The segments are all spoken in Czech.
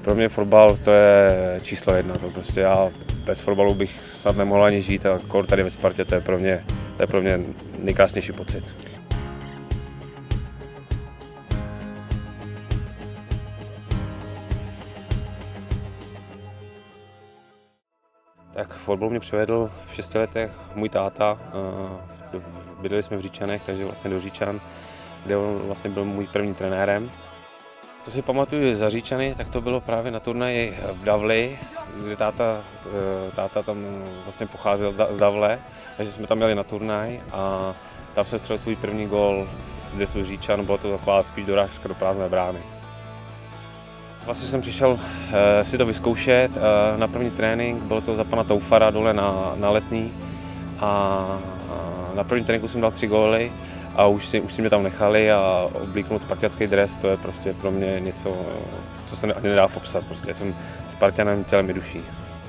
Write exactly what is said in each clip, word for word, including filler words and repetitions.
Pro mě fotbal to je číslo jedna, to prostě já bez fotbalu bych snad nemohl ani žít a kor tady ve Spartě, to je pro mě, to je pro mě nejkrásnější pocit. Tak fotbal mě přivedl v šesti letech můj táta, bydleli jsme v Říčanech, takže vlastně do Říčan, kde on vlastně byl můj první trenérem. To si pamatuju za Říčany, tak to bylo právě na turnaji v Davli, kde táta, táta tam vlastně pocházel z Davle, takže jsme tam jeli na turnaj a tam se střelil svůj první gól v dresu Říčan, bylo to taková spíš dorážka do prázdné brány. Vlastně jsem přišel uh, si to vyzkoušet uh, na první trénink, bylo to za pana Toufara dole na, na Letný a uh, na první tréninku jsem dal tři góly a už si, už si mě tam nechali a oblíknout spartianský dres, to je prostě pro mě něco, co se ani nedá popsat, prostě jsem Spartanem tělem i duší.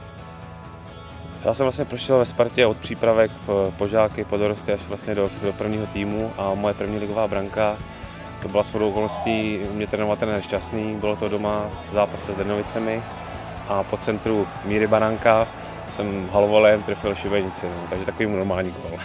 Já jsem vlastně prošel ve Spartě od přípravek po, po žáky, po dorosty až vlastně do, do prvního týmu a moje první ligová branka, to byla shodou okolností, mě trénoval trenér Šťastný, bylo to doma v zápase s Drnovicemi a po centru Míry Baránka jsem halovolem trefil šibenici, no, takže takový normální gól.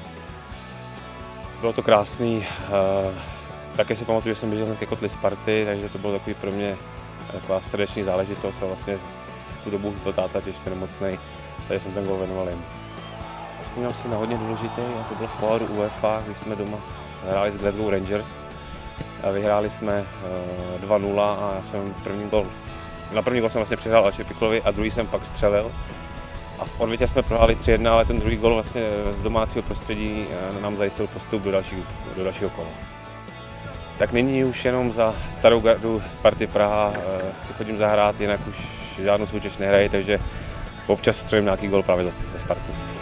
Bylo to krásný, také si pamatuju, že jsem běžel ke kotli Sparty, takže to bylo takový pro mě taková srdeční záležitost a vlastně v tu dobu byl táta těžce nemocnej, takže jsem ten gól věnoval jim. Vzpomínám si na hodně důležitý a to bylo v poháru UEFA, kdy jsme doma hráli s Glasgow Rangers. A vyhráli jsme dva nula a já jsem první gol, na první gol jsem vlastně přihrál Aleši Piklovi a druhý jsem pak střelil. A v odvětě jsme prohráli tři jedna, ale ten druhý gol vlastně z domácího prostředí nám zajistil postup do, další, do dalšího kola. Tak nyní už jenom za starou gardu Sparty Praha si chodím zahrát, jinak už žádnou soutěž nehraji, takže občas střelím nějaký gol právě za, za Spartu.